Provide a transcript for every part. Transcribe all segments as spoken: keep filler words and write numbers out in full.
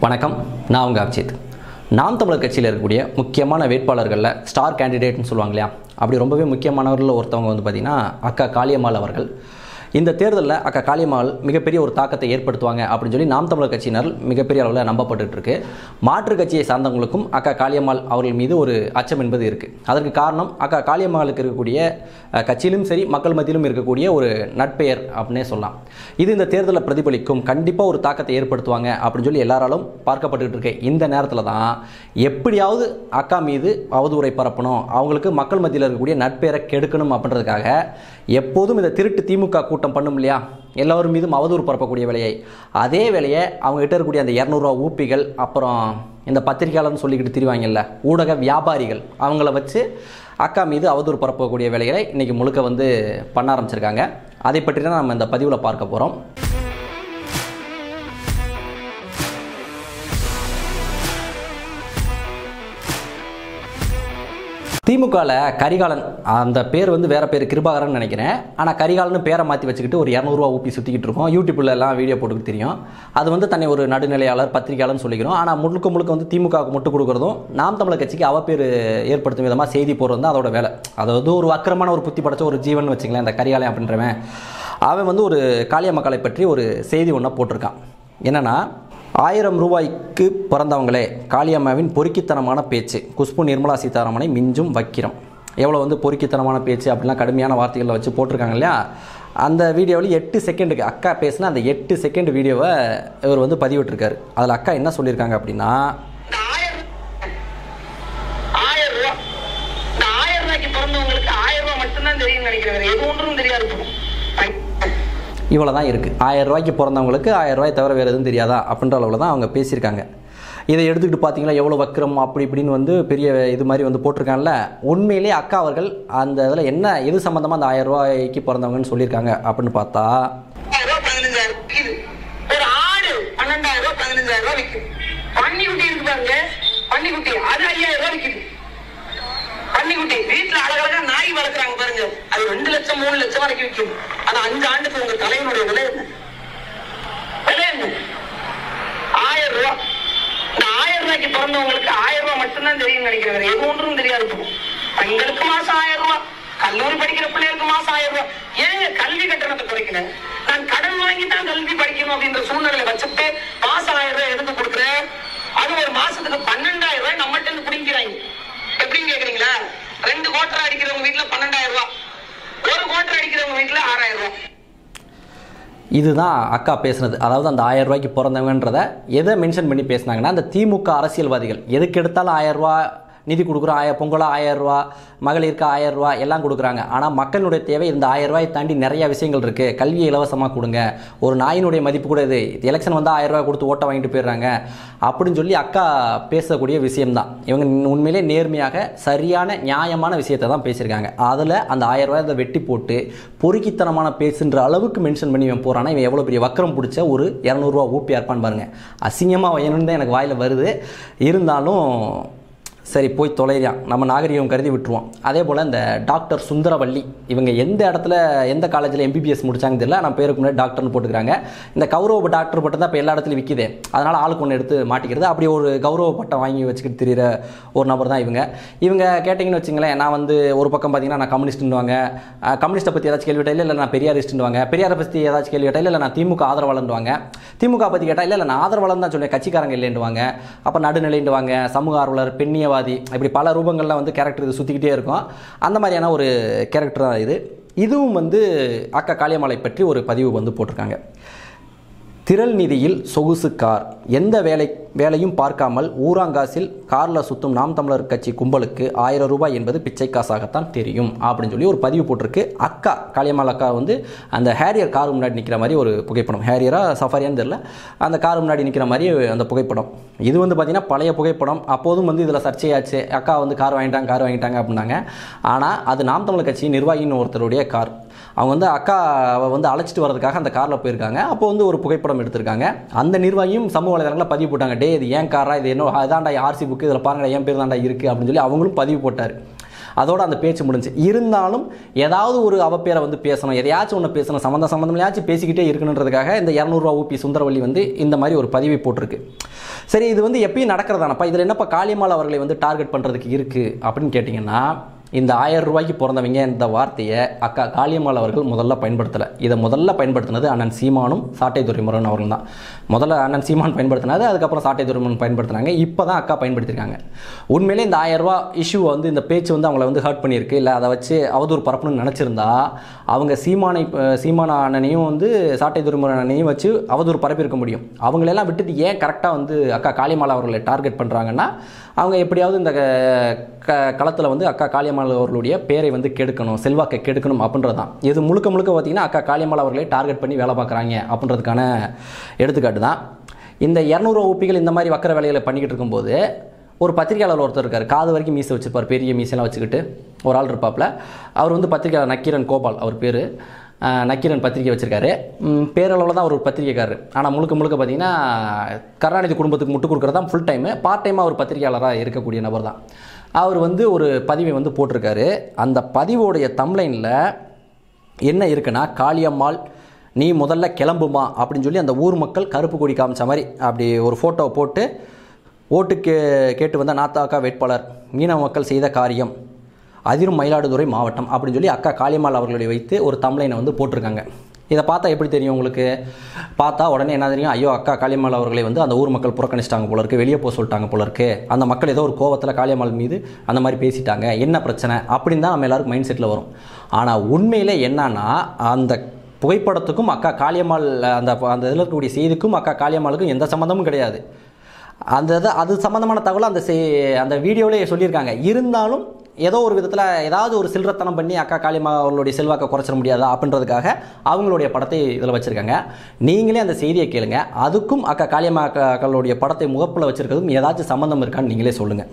வணக்கம், நான் உங்கள் அபிஜித். நாம் தமிழர் கட்சியில் இருக்கக்கூடிய முக்கியமான வேட்பாளர்களில் ஸ்டார் கேண்டிடேட்னு சொல்லுவாங்க இல்லையா, அப்படி ரொம்பவே முக்கியமானவர்களில் ஒருத்தவங்க வந்து பார்த்திங்கன்னா அக்கா காளியம்மாள் அவர்கள். இந்த தேர்தலில் அக்கா காளியம்மாள் மிகப்பெரிய ஒரு தாக்கத்தை ஏற்படுத்துவாங்க அப்படின்னு சொல்லி நாம் தமிழர் கட்சியினர் மிகப்பெரிய அளவில் நம்பப்பட்டு இருக்கு. மாற்று கட்சியை சார்ந்தவங்களுக்கும் அக்கா காளியம்மாள் அவர்கள் மீது ஒரு அச்சம் என்பது இருக்குது. அதற்கு காரணம் அக்கா காளியம்மாளுக்கு இருக்கக்கூடிய கட்சியிலும் சரி மக்கள் மத்தியிலும் இருக்கக்கூடிய ஒரு நட்பெயர் அப்படின்னே சொல்லலாம். இது இந்த தேர்தலில் பிரதிபலிக்கும், கண்டிப்பாக ஒரு தாக்கத்தை ஏற்படுத்துவாங்க அப்படின்னு சொல்லி எல்லாராலும் பார்க்கப்பட்டு இருக்கு. இந்த நேரத்தில் தான் எப்படியாவது அக்கா மீது அவதூறை பரப்பணும், அவங்களுக்கு மக்கள் மத்தியில் இருக்கக்கூடிய நட்பெயரை கெடுக்கணும் அப்படின்றதுக்காக எப்போதும் இந்த திருட்டு திமுக கூட்டம் பண்ணும் இல்லையா, எல்லோரும் மீதும் அவதூறு பரப்பக்கூடிய வேலையை, அதே வேலையை அவங்ககிட்ட இருக்கக்கூடிய அந்த இரநூறுவா ஊப்பிகள், அப்புறம் இந்த பத்திரிகையாளர்னு சொல்லிக்கிட்டு திரிவாங்கல்ல ஊடக வியாபாரிகள், அவங்கள வச்சு அக்கா மீது அவதூறு பரப்பக்கூடிய வேலைகளை இன்றைக்கி முழுக்க வந்து பண்ண ஆரம்பிச்சிருக்காங்க. அதை பற்றி தான் நம்ம இந்த பதிவில் பார்க்க போகிறோம். திமுகவில் கரிகாலன், அந்த பேர் வந்து வேறு பேர் கிருபாகரன் நினைக்கிறேன், ஆனால் கரிகாலன் பேரை மாற்றி வச்சுக்கிட்டு ஒரு இரநூறுவா ஊப்பி சுற்றிக்கிட்டு இருக்கோம். யூடியூப்ல எல்லாம் வீடியோ போட்டுக்கிட்டு தெரியும். அது வந்து தன்னை ஒரு நடுநிலையாளர் பத்திரிகையாளர்னு சொல்லிக்கிறோம். ஆனால் முழுக்க முழுக்க வந்து திமுகவுக்கு முட்டு கொடுக்குறதும் நாம் தமிழர் கட்சிக்கு அவ பேர் ஏற்படுத்தும் விதமாக செய்தி போடுறது தான் அதோட வேலை. அதாவது ஒரு வக்கரமான ஒரு புத்தி படைச்ச ஒரு ஜீவன் வச்சுங்களேன் இந்த கரிகாலன் அப்படின்றவன். அவன் வந்து ஒரு காளியம்மக்களை பற்றி ஒரு செய்தி ஒன்றை போட்டிருக்கான். என்னென்னா, ஆயிரம் ரூபாய்க்கு பிறந்தவங்களே, காளியம்மாவின் பொறுக்கித்தனமான பேச்சு, குஷ்பு நிர்மலா சீதாராமனை மிஞ்சும் வக்கிரம். எவ்வளோ வந்து பொறுக்கித்தனமான பேச்சு அப்படிலாம் கடுமையான வார்த்தைகளில் வச்சு போட்டிருக்காங்க இல்லையா. அந்த வீடியோவில் எட்டு செகண்டுக்கு அக்கா பேசினா அந்த எட்டு செகண்ட் வீடியோவை இவர் வந்து பதிவிட்டிருக்காரு. அதில் அக்கா என்ன சொல்லியிருக்காங்க அப்படின்னா, இவ்வளோ தான் இருக்குது, ஆயிரம் ரூபாய்க்கு பிறந்தவங்களுக்கு ஆயிரம் ரூபாய் தவிர வேறு எதுவும் தெரியாதா அப்படின்ற அளவில் தான் அவங்க பேசியிருக்காங்க. இதை எடுத்துக்கிட்டு பார்த்தீங்களா எவ்வளோ வக்கிரம் அப்படி இப்படின்னு வந்து பெரிய இது மாதிரி வந்து போட்டிருக்காங்கல்ல. உண்மையிலேயே அக்கா அவர்கள் அந்த இதில் என்ன எது சம்மந்தமாக அந்த ஆயிரம் ரூபாய்க்கு பிறந்தவங்கன்னு சொல்லியிருக்காங்க அப்படின்னு பார்த்தா, பன்னிக்குட்டி வீட்டுல அழகழகா நாய் வளர்க்குறாங்க பாருங்க, அது ரெண்டு லட்சம் மூணு லட்சம் வரைக்கும் விற்கும். அது அஞ்சு ஆண்டுக்கு உங்க தலைவனுடைய விலை என்ன? விலை என்ன? ஆயிரம் ரூபாய். இந்த ஆயிரம் ரூபாய்க்கு பிறந்தவங்களுக்கு ஆயிரம் ரூபாய் மட்டும்தான் தெரியும் நினைக்கிறேன், எது ஒன்றும் தெரியாது. பெண்களுக்கு மாசம் ஆயிரம் ரூபாய், கல்லூரி படிக்கிற பிள்ளைகளுக்கு மாசம் ஆயிரம் ரூபாய். ஏங்க கல்வி கட்டணத்தை குறைக்கல? நான் கடன் வாங்கி தான் கல்வி படிக்கணும் அப்படின்ற சூழ்நிலை வச்சுட்டு மாசம் ஆயிரம் ரூபாய் எதுக்கு கொடுக்குறேன்? அது ஒரு மாசத்துக்கு பன்னெண்டாயிரம் ரூபாய் நம்மகிட்ட இருந்து பிடிக்கிறாங்க. எப்படின்னு கேக்குறீங்களா? ரெண்டு கோட்டர் அடிக்கிறவங்க வீட்டுல பன்னெண்டாயிரம் ரூபாய், ஒரு கோட்டர் அடிக்கிறவங்க வீட்டுல ஆறாயிரம் ரூபாய். இதுதான் அக்கா பேசுனது. அதாவது அந்த ஆயிரம் ரூபாய்க்கு பிறந்தவங்கன்றத எதை மென்ஷன் பண்ணி பேசினாங்கன்னா, அந்த திமுக அரசியல்வாதிகள் எதுக்கு எடுத்தாலும் ஆயிரம் ரூபா நிதி கொடுக்குறோம், ஆய பொங்கலா ஆயிரம் ரூபா, மகளிருக்கு ஆயிரம் ரூபா எல்லாம் கொடுக்குறாங்க. ஆனால் மக்களுடைய தேவை இந்த ஆயிரம் ரூபாயை தாண்டி நிறைய விஷயங்கள் இருக்குது. கல்வியை இலவசமாக கொடுங்க, ஒரு நாயினுடைய மதிப்பு கூட இது, எலெக்ஷன் வந்து ஆயிரம் ரூபாய் கொடுத்து ஓட்டை வாங்கிட்டு போயிடுறாங்க அப்படின்னு சொல்லி அக்கா பேசக்கூடிய விஷயம்தான். இவங்க உண்மையிலே நேர்மையாக சரியான நியாயமான விஷயத்தை தான் பேசியிருக்காங்க. அதில் அந்த ஆயிரம் ரூபாய் வெட்டி போட்டு பொறுக்கித்தனமான பேசுன்ற அளவுக்கு மென்ஷன் பண்ணி இவன் போகிறான்னா இவன் எவ்வளோ பெரிய வக்கரம் பிடிச்ச ஒரு இரநூறுவா ஊப்பி இருப்பான்னு பாருங்கள். அசிங்கமாக வயணுன்னு தான் எனக்கு வாயில் வருது. இருந்தாலும் சரி போய் தொலைறியான், நம்ம நாகரிகம் கருதி விட்டுருவோம். அதே போல் இந்த டாக்டர் சுந்தரவல்லி, இவங்க எந்த இடத்துல எந்த காலேஜில் எம்பிபிஎஸ் முடிச்சாங்க தெரியல, நான் பேருக்கு முன்னாடி டாக்டர்னு போட்டுக்கிறாங்க. இந்த கௌரவ டாக்டர் பட்டம் தான் இப்போ எல்லா இடத்துலையும் விற்கிது, அதனால் ஆளுக்கு ஒன்று எடுத்து மாட்டிக்கிறது. அப்படி ஒரு கௌரவ பட்டம் வாங்கி வச்சுக்கிட்டு தெரிகிற ஒரு நபர் தான் இவங்க. இவங்க கேட்டிங்கன்னு வச்சுங்களேன், நான் வந்து ஒரு பக்கம் பார்த்தீங்கன்னா நான் கம்யூனிஸ்ட்டுவாங்க, கம்யூனிஸ்ட்டை பற்றி ஏதாச்சும் கேள்வி கேட்டால் இல்லை இல்லை நான் பெரியாரிஸ்ட்டுவாங்க, பெரியாரை பற்றி ஏதாச்சும் கேள்வி கேட்டால் இல்லை நான் திமுக ஆதரவாளன்வாங்க, திமுக பற்றி கேட்டால் இல்லை இல்லை நான் ஆதரவாளன் தான் சொல்லுவேன், கட்சிக்காரங்க இல்லைன்னுவாங்க, அப்போ நடுநிலைன்னுவாங்க, சமூக ஆர்வலர், பெண்ணிய இப்படி பல ரூபங்கள்லாம் வந்து கேரக்டர் இது சுற்றிக்கிட்டே இருக்கும். அந்த மாதிரியான ஒரு கேரக்டர் தான் இது. இதுவும் வந்து அக்கா காளியம்மாளை பற்றி ஒரு பதிவு வந்து போட்டிருக்காங்க. திரள் நிதியில் சொகுசு கார், எந்த வேலை வேலையும் பார்க்காமல் ஊராங்காசில் காரில் சுற்றும் நாம் தமிழர் கட்சி கும்பலுக்கு ஆயிரம் ரூபாய் என்பது பிச்சை காசாகத்தான் தெரியும் அப்படின்னு சொல்லி ஒரு பதிவு போட்டிருக்கு. அக்கா காளியம்மாள் அக்கா வந்து அந்த ஹேரியர் கார் முன்னாடி நிற்கிற மாதிரி ஒரு புகைப்படம், ஹேரியராக சஃபாரியான்னு தெரியல, அந்த கார் முன்னாடி நிற்கிற மாதிரி அந்த புகைப்படம். இது வந்து பார்த்திங்கன்னா பழைய புகைப்படம். அப்போதும் வந்து இதில் சர்ச்சையாச்சு, அக்கா வந்து கார் வாங்கிட்டாங்க கார் வாங்கிட்டாங்க அப்படின்னாங்க. ஆனால் அது நாம் தமிழர் கட்சி நிர்வாகின்னு ஒருத்தருடைய கார். அவங்க வந்து அக்கா வந்து அழைச்சிட்டு வரதுக்காக அந்த காரில் போயிருக்காங்க. அப்போ வந்து ஒரு புகைப்படம் எடுத்திருக்காங்க. அந்த நிர்வாகியும் சமூக வலைதளங்களில் பதிவு போட்டாங்க, டே இது ஏன் காரா, இது என்ன அதான்டா ஆர்சி புக்கு, இதில் பாருங்கடா என் பேர் தான்டா இருக்குது அப்படின்னு சொல்லி அவங்களும் பதிவு போட்டார். அதோட அந்த பேச்சு முடிஞ்சு. இருந்தாலும் ஏதாவது ஒரு அவப்பேரை வந்து பேசணும், எதையாச்சும் ஒன்று பேசணும், சம்மந்தம் சம்மந்தம்லையாச்சும் பேசிக்கிட்டே இருக்கணுன்றதுக்காக இந்த இரநூறுவா ஊபி சுந்தரவள்ளி வந்து இந்த மாதிரி ஒரு பதிவை போட்டிருக்கு. சரி, இது வந்து எப்பயும் நடக்கிறதானப்பா, இதில் என்னப்பா காளியம்மாள் அவர்களை வந்து டார்கெட் பண்ணுறதுக்கு இருக்குது அப்படின்னு கேட்டிங்கன்னா, இந்த ஆயிரம் ரூபாய்க்கு பிறந்தவங்க இந்த வார்த்தையை அக்கா காளியம்மாள் அவர்கள் முதல்ல பயன்படுத்தலை. இதை முதல்ல பயன்படுத்தினது அண்ணன் சீமானும் சாட்டை துரைமுருகன் அவர்கள் தான். முதல்ல அண்ணன் சீமான் பயன்படுத்தினது, அதுக்கப்புறம் சாட்டை துரைமுருகன் பயன்படுத்தினாங்க. இப்போ தான் அக்கா பயன்படுத்தியிருக்காங்க. உண்மையிலே இந்த ஆயிரம் ரூபா இஷ்யூ வந்து இந்த பேச்சு வந்து அவங்கள வந்து ஹர்ட் பண்ணியிருக்கு, இல்லை அதை வச்சு அவதூறு பரப்பணும்னு நினச்சிருந்தா அவங்க சீமானை சீமான அண்ணனையும் வந்து சாட்டை துரைமுருகன் அண்ணனையும் வச்சு அவதூறு பரப்பியிருக்க முடியும். அவங்களெல்லாம் விட்டுட்டு ஏன் கரெக்டாக வந்து அக்கா காளியம்மாள் அவர்களை டார்கெட் பண்ணுறாங்கன்னா, அவங்க எப்படியாவது இந்த க களத்தில் வந்து அக்கா காளியம்மாள் அவர்களுடைய பேரை வந்து கெடுக்கணும், செல்வாக்கை கெடுக்கணும் அப்படின்றது தான். இது முழுக்க முழுக்க பார்த்திங்கன்னா அக்கா காளியம்மாள் அவர்களை டார்கெட் பண்ணி வேலை பார்க்குறாங்க அப்படின்றதுக்கான எடுத்துக்காட்டு தான். இந்த இரநூறு ஊப்பிகள் இந்த மாதிரி வக்கர வேலைகளை பண்ணிக்கிட்டு இருக்கும்போது ஒரு பத்திரிகையாளர் ஒருத்தர் இருக்கார், காது வரைக்கும் மீசை வச்சுருப்பார், பெரிய மீசெல்லாம் வச்சுக்கிட்டு ஒரு ஆள் இருப்பாப்பில். அவர் வந்து பத்திரிகையாளர் நக்கீரன் கோபால் அவர் பேர். நக்கீரன் பத்திரிகை வச்சுருக்காரு. பேரளவில் தான் அவர் ஒரு பத்திரிகைக்காரர். ஆனால் முழுக்க முழுக்க பார்த்திங்கன்னா கருணாநிதி குடும்பத்துக்கு முட்டு கொடுக்குறது தான் ஃபுல் டைமு. பார்ட் டைமாக ஒரு பத்திரிகையாளராக இருக்கக்கூடிய நபர் தான். அவர் வந்து ஒரு பதிவை வந்து போட்டிருக்காரு. அந்த பதிவோடைய தம்ப்லைனில் என்ன இருக்குன்னா, காளியம்மாள் நீ முதல்ல கிளம்புமா அப்படின்னு சொல்லி அந்த ஊர் மக்கள் கருப்பு கொடி காமிச்ச மாதிரி அப்படி ஒரு ஃபோட்டோவை போட்டு, ஓட்டுக்கு கேட்டு வந்த நாத்தாக்கா வேட்பாளர் மீனவ மக்கள் செய்த காரியம் அதிரும் மயிலாடுதுறை மாவட்டம் அப்படின்னு சொல்லி அக்கா காளியம்மாள் அவர்களை வைத்து ஒரு தம்ப்லைனை வந்து போட்டிருக்காங்க. இதை பார்த்தா எப்படி தெரியும் உங்களுக்கு? பார்த்தா உடனே என்ன தெரியும், ஐயோ அக்கா காளியம்மாள் அவர்களை வந்து அந்த ஊர் மக்கள் புறக்கணிச்சிட்டாங்க போல இருக்குது, வெளியே போக சொல்லிட்டாங்க போல இருக்குது, அந்த மக்கள் ஏதோ ஒரு கோவத்தில் காளியம்மாள் மீது அந்த மாதிரி பேசிட்டாங்க, என்ன பிரச்சனை அப்படின்னு தான் நம்ம எல்லாருக்கும் மைண்ட் செட்டில் வரும். ஆனால் உண்மையில் என்னன்னா, அந்த புகைப்படத்துக்கும் அக்கா காளியம்மாள் அந்த அந்த இதில் இருக்கக்கூடிய செய்திக்கும் அக்கா காளியம்மாளுக்கும் எந்த சம்மந்தமும் கிடையாது. அந்த இது அது சம்மந்தமான தகவலை அந்த அந்த வீடியோவிலே சொல்லியிருக்காங்க. இருந்தாலும் ஏதோ ஒரு விதத்தில் ஏதாவது ஒரு சில்லறத்தனம் பண்ணி அக்கா காளியம்மாள் அவர்களுடைய செல்வாக்கை குறைச்சிட முடியாதா அப்படின்றதுக்காக அவங்களுடைய படத்தை இதில் வச்சுருக்காங்க. நீங்களே அந்த செய்தியை கேளுங்க. அதுக்கும் அக்கா காளியம்மாளுடைய படத்தை முகப்பில் வச்சுருக்கிறதுக்கும் ஏதாச்சும் சம்மந்தம் இருக்கான்னு நீங்களே சொல்லுங்கள்.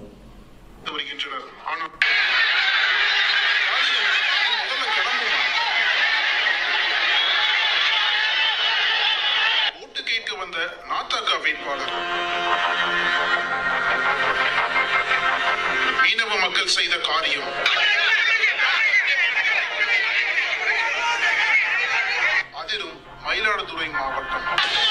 மீனவ மக்கள் செய்த காரியம் அதிரும் மயிலாடுதுறை மாவட்டம்.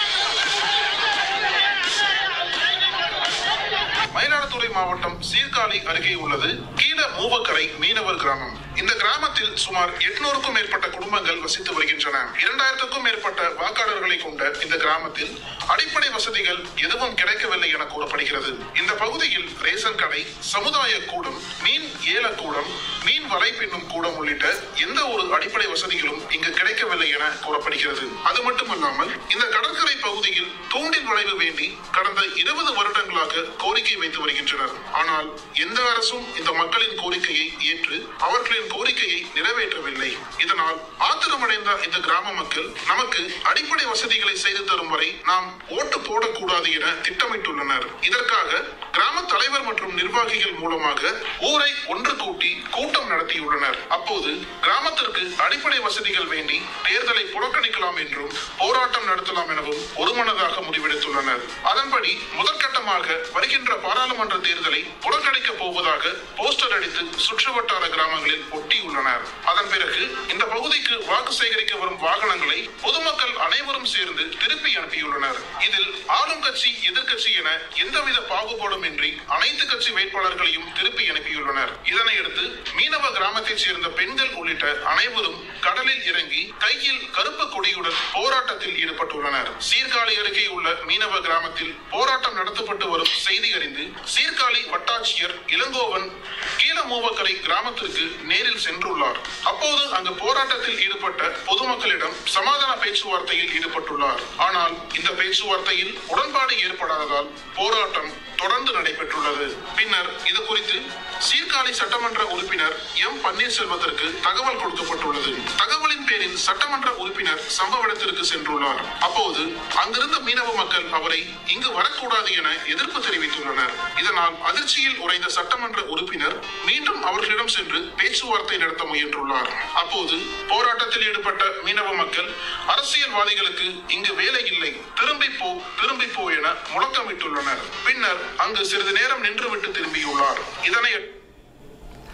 மயிலாடுதுறை மாவட்டம் சீர்காழி அருகே உள்ளது கீழ மூவக்கரை மீனவர் கிராமம். இந்த கிராமத்தில் சுமார் எட்நூறுக்கும் மேற்பட்ட குடும்பங்கள் வசித்து வருகின்றன. இரண்டாயிரத்துக்கும் மேற்பட்ட வாக்காளர்களை கொண்ட இந்த கிராமத்தில் அடிப்படை வசதிகள் எதுவும் கிடைக்கவில்லை என கூறப்படுகிறது. இந்த பகுதியில் ரேஷன் கடை, சமுதாய கூடம், மீன் ஏலக்கூடம், மீன் வலை பின்னும் கூடம் உள்ளிட்ட எந்த ஒரு அடிப்படை வசதிகளும் இங்கு கிடைக்கவில்லை என கூறப்படுகிறது. அது மட்டுமல்லாமல் இந்த கடற்கரை பகுதியில் தூண்டில் வளைவு வேண்டி கடந்த இருபது வருடங்களாக கோரிக்கை வைத்து வருகின்றனர். ஆனால் எந்த அரசும் இந்த மக்களின் கோரிக்கையை ஏற்று அவர்களின் கோரிக்கையை நிறைவேற்றவில்லை. இதனால் ஆத்திரமடைந்த இந்த கிராம மக்கள் நமக்கு அடிப்படை வசதிகளை செய்து தரும் வரை நாம் ஓட்டு போடக்கூடாது என திட்டமிட்டுள்ளனர். இதற்காக கிராம தலைவர் மற்றும் நிர்வாகிகள் மூலமாக ஊரை ஒன்று கூட்டி கூட்டம் நடத்தியுள்ளனர். அப்போது கிராமத்திற்கு அடிப்படை வசதிகள் வேண்டி தேர்தலை புறக்கணிக்கலாம் என்றும் போராட்டம் நடத்தலாம் எனவும் ஒருமனதாக முடிவெடுத்துள்ளனர். அதன்படி முதற்கட்டமாக வருகின்ற பாராளுமன்ற தேர்தலை புறக்கணிக்கப் போவதாக போஸ்டர் அடித்து சுற்றுவட்டார கிராமங்களில் ஒட்டியுள்ளனர். அதன் பிறகு இந்த பகுதிக்கு வாக்கு சேகரிக்க வரும் வாகனங்களை பொதுமக்கள் அனைவரும் சேர்ந்து திருப்பி அனுப்பியுள்ளனர். இதில் ஆளும் கட்சி, எதிர்கட்சி என எந்தவித பாகுபாடும் இன்றி அனைத்து கட்சி வேட்பாளர்களையும் திருப்பி அனுப்பியுள்ளனர். இதனையடுத்து மீனவ கிராமத்தைச் சேர்ந்த பெண்கள் உள்ளிட்ட அனைவரும் கடலில் இறங்கி கையில் கருப்பு கொடியுடன் போராட்டத்தில் ஈடுபட்டுள்ளனர். சீர்காழி அருகே உள்ள மீனவ கிராமத்தில் போராட்டம் நடத்தப்பட்டு வரும் செய்தி அறிந்து சீர்காழி வட்டாட்சியர் இளங்கோவன் கீழமூவக்கரை கிராமத்திற்கு நேரில் சென்றுள்ளார். அப்போது அங்கு போராட்டத்தில் ஈடுபட்ட பொதுமக்களிடம் சமாதான பேச்சுவார்த்தையில் ஈடுபட்டுள்ளார். ஆனால் இந்த பேச்சுவார்த்தையில் உடன்பாடு ஏற்படாததால் போராட்டம் தொடர்ந்து நடைபெற்றுள்ளது. பின்னர் இது குறித்து சீர்காழி சட்டமன்ற உறுப்பினர் எம் பன்னீர்செல்வத்திற்கு தகவல் கொடுக்கப்பட்டுள்ளது. தகவலின் பேரில் சட்டமன்ற உறுப்பினர் சம்பவ இடத்திற்கு சென்றுள்ளார். அப்போது அங்கிருந்த மீனவ மக்கள் அவரை இங்கு வரக்கூடாது என எதிர்ப்பு தெரிவித்துள்ளனர். இதனால் அதிர்ச்சியில் உறைந்த சட்டமன்ற உறுப்பினர் மீண்டும் அவர்களிடம் சென்று பேச்சுவார்த்தை நடத்த முயன்றுள்ளார். அப்போது போராட்டத்தில் ஈடுபட்ட மீனவ மக்கள் அரசியல்வாதிகளுக்கு இங்கு வேலை இல்லை, திரும்பி போ திரும்பி போ என முழக்கமிட்டுள்ளனர். பின்னர் அங்கு சிறிது நேரம் நின்றுவிட்டு திரும்பியுள்ளார். இதனை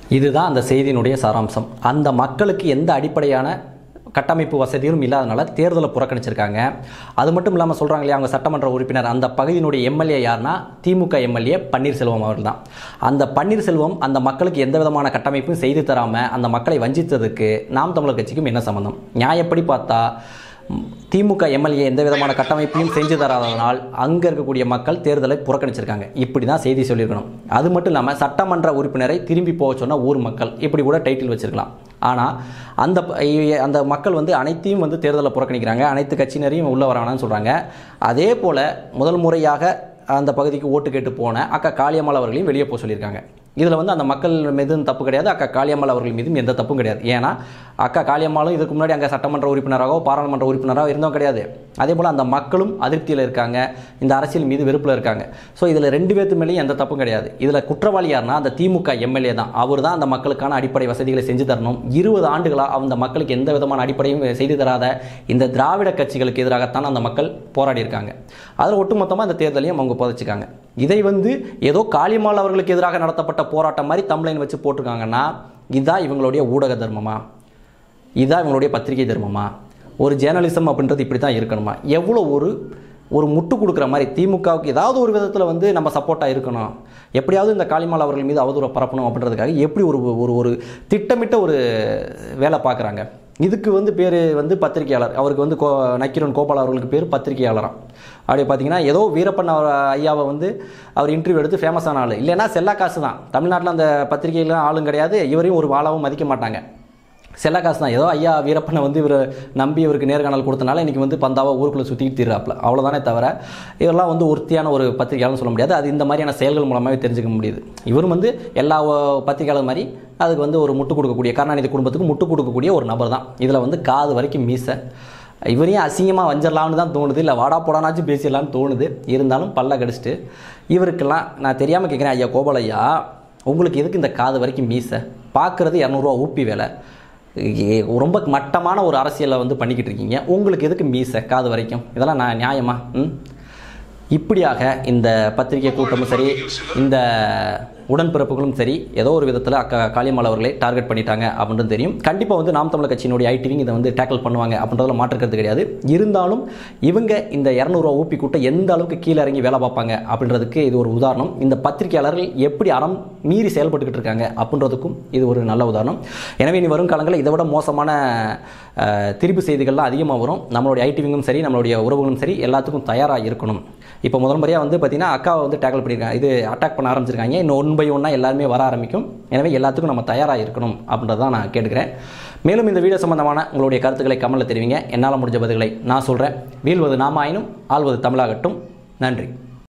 இதுதான் அந்த செய்தியினுடைய சாராம்சம். அந்த மக்களுக்கு எந்த அடிப்படையான கட்டமைப்பு வசதியும் இல்லாதனால தேர்தலை புறக்கணிச்சிருக்காங்க. அது மட்டும் இல்லாமல் சொல்கிறாங்க இல்லையா, அவங்க சட்டமன்ற உறுப்பினர் அந்த பகுதியினுடைய எம்எல்ஏ யாருன்னா திமுக எம்எல்ஏ பன்னீர்செல்வம் அவர்கள் தான். அந்த பன்னீர்செல்வம் அந்த மக்களுக்கு எந்த விதமான கட்டமைப்பும் செய்து தராமல் அந்த மக்களை வஞ்சித்ததுக்கு நாம் தமிழர் கட்சிக்கும் என்ன சம்பந்தம்? நியாயப்படி பார்த்தா திமுக எம்எல்ஏ எந்த விதமான கட்டமைப்பையும் செஞ்சு தராதனால் அங்கே இருக்கக்கூடிய மக்கள் தேர்தலை புறக்கணிச்சிருக்காங்க. இப்படி தான் செய்தி சொல்லியிருக்கணும். அது மட்டும் இல்லாமல் சட்டமன்ற உறுப்பினரை திரும்பி போக சொன்ன ஊர் மக்கள் இப்படி கூட டைட்டில் வச்சிருக்கலாம். ஆனால் அந்த அந்த மக்கள் வந்து அனைத்தையும் வந்து தேர்தலை புறக்கணிக்கிறாங்க, அனைத்து கட்சியினரையும் உள்ள வரானான்னு சொல்கிறாங்க. அதே போல் முதல் முறையாக அந்த பகுதிக்கு ஓட்டு கேட்டு போன அக்கா காளியம்மாள் அவர்களையும் வெளியே போக சொல்லியிருக்காங்க. இதில் வந்து அந்த மக்கள் மீதும் தப்பு கிடையாது, அக்கா காளியம்மாள் அவர்கள் மீதும் எந்த தப்பும் கிடையாது. ஏன்னா அக்கா காளியம்மாளும் இதுக்கு முன்னாடி அங்கே சட்டமன்ற உறுப்பினராகவோ பாராளுமன்ற உறுப்பினராகவோ இருந்தோம் கிடையாது. அதே போல் அந்த மக்களும் அதிருப்தியில் இருக்காங்க, இந்த அரசியல் மீது வெறுப்பில் இருக்காங்க. ஸோ இதில் ரெண்டு பேர்த்து மேலேயும் எந்த தப்பும் கிடையாது. இதில் குற்றவாளி யாருன்னா அந்த திமுக எம்எல்ஏ தான். அவர் தான் அந்த மக்களுக்கான அடிப்படை வசதிகளை செஞ்சு தரணும். இருபது ஆண்டுகளாக அந்த மக்களுக்கு எந்த விதமான அடிப்படையும் செய்து தராத இந்த திராவிட கட்சிகளுக்கு எதிராகத்தான் அந்த மக்கள் போராடி இருக்காங்க. அதில் ஒட்டுமொத்தமாக அந்த தேர்தலையும் அவங்க புதைச்சிக்காங்க. இதை வந்து ஏதோ காளியம்மாள் அவர்களுக்கு எதிராக நடத்தப்பட்ட போராட்டம் மாதிரி தம்ப்லைன் வச்சு போட்டிருக்காங்கன்னா இதுதான் இவங்களுடைய ஊடக தர்மமா? இதுதான் இவங்களுடைய பத்திரிகை தர்மமா? ஒரு ஜேர்னலிசம் அப்படின்றது இப்படி தான் இருக்கணுமா? எவ்வளோ ஒரு ஒரு முட்டு கொடுக்குற மாதிரி திமுகவுக்கு ஏதாவது ஒரு விதத்தில் வந்து நம்ம சப்போர்ட்டாக இருக்கணும், எப்படியாவது இந்த காளியம்மாள் அவர்கள் மீது அவதூறை பரப்பணும் அப்படின்றதுக்காக எப்படி ஒரு ஒரு ஒரு திட்டமிட்ட ஒரு வேலை பார்க்குறாங்க. இதுக்கு வந்து பேர் வந்து பத்திரிகையாளர். அவருக்கு வந்து கோ நக்கீரன் கோபால் அவர்களுக்கு பேர் பத்திரிகையாளராம். அப்படி பார்த்தீங்கன்னா ஏதோ வீரப்பன் அவர் ஐயாவை வந்து அவர் இன்டர்வியூ எடுத்து ஃபேமஸான ஆள். இல்லைன்னா செல்லா காசு தான். தமிழ்நாட்டில் அந்த பத்திரிகைலாம் ஆளும் கிடையாது, இவரையும் ஒரு ஆளாவும் மதிக்க மாட்டாங்க. செல்லா காசு தான். ஏதோ ஐயா வீரப்பனை வந்து இவர் நம்பி இவருக்கு நேர்காணல் கொடுத்தனால இன்றைக்கி வந்து பந்தாவை ஊருக்குள்ளே சுற்றிட்டு தீர்றாப்புல, அவ்வளோதானே தவிர இவரெல்லாம் வந்து ஒருத்தியான ஒரு பத்திரிகையாளர்னு சொல்ல முடியாது. அது இந்த மாதிரியான செயல்கள் மூலமாகவே தெரிஞ்சுக்க முடியுது. இவரும் வந்து எல்லா பத்திரிகையாளர் மாதிரி அதுக்கு வந்து ஒரு முட்டு கொடுக்கக்கூடிய கருணாநிதி குடும்பத்துக்கு முட்டு கொடுக்கக்கூடிய ஒரு நபர் தான். இதில் வந்து காது வரைக்கும் மீசை. இவரையும் அசிங்கமாக வஞ்சிடலாம்னு தான் தோணுது, இல்லை வாடா போடானாச்சும் பேசிடலான்னு தோணுது. இருந்தாலும் பல்ல கடிச்சிட்டு இவருக்கெல்லாம் நான் தெரியாமல் கேட்குறேன், ஐயா கோபால் ஐயா, உங்களுக்கு எதுக்கு இந்த காது வரைக்கும் மீசை? பார்க்குறது இரநூறுவா ஊப்பி வேலை, ரொம்ப மட்டமான ஒரு அரசியலை வந்து பண்ணிக்கிட்டு இருக்கீங்க, உங்களுக்கு எதுக்கு மீசை காது வரைக்கும்? இதெல்லாம் நான் நியாயமா? ம் இப்படியாக இந்த பத்திரிகை கூட்டமும் சரி, இந்த உடன்பிறப்புகளும் சரி, ஏதோ ஒரு விதத்தில் அக்கா காளியம்மாள் அவர்களை டார்கெட் பண்ணிட்டாங்க அப்படின்றது தெரியும். கண்டிப்பாக வந்து நாம் தமிழர் கட்சியினுடைய ஐடிவிங் இதை வந்து டேக்கிள் பண்ணுவாங்க அப்படின்றதுல மாற்றுக்கிறது கிடையாது. இருந்தாலும் இவங்க இந்த இரநூறுவா ஊப்பி கூட்ட எந்த அளவுக்கு கீழே இறங்கி வேலை பார்ப்பாங்க அப்படின்றதுக்கு இது ஒரு உதாரணம். இந்த பத்திரிகையாளர்கள் எப்படி அறம் மீறி செயல்பட்டுக்கிட்டு இருக்காங்க அப்படின்றதுக்கும் இது ஒரு நல்ல உதாரணம். எனவே இனி வரும் காலங்களில் இதை விட மோசமான திருப்பு செய்திகள்லாம் அதிகமாக வரும். நம்மளுடைய ஐடிவிங்கும் சரி, நம்மளுடைய உறவுகளும் சரி, எல்லாத்துக்கும் தயாராக இருக்கணும். இப்போ முதல் முறையாக வந்து பார்த்திங்கன்னா அக்காவை வந்து டேக்கிள் பண்ணியிருக்காங்க, இது அட்டாக் பண்ண ஆரம்பிச்சிருக்காங்க. இன்னும் ஒன் பை ஒன்னாக எல்லாருமே வர ஆரம்பிக்கும். எனவே எல்லாத்துக்கும் நம்ம தயாராக இருக்கணும் அப்படின்றதான் நான் கேட்டுக்கிறேன். மேலும் இந்த வீடியோ சம்பந்தமான உங்களுடைய கருத்துக்களை கமெண்ட்டில் தெரிவிங்க. என்னால் முடிஞ்ச பதில்களை நான் சொல்கிறேன். வீழ்வது நாமாயினும் ஆள்வது தமிழாகட்டும். நன்றி.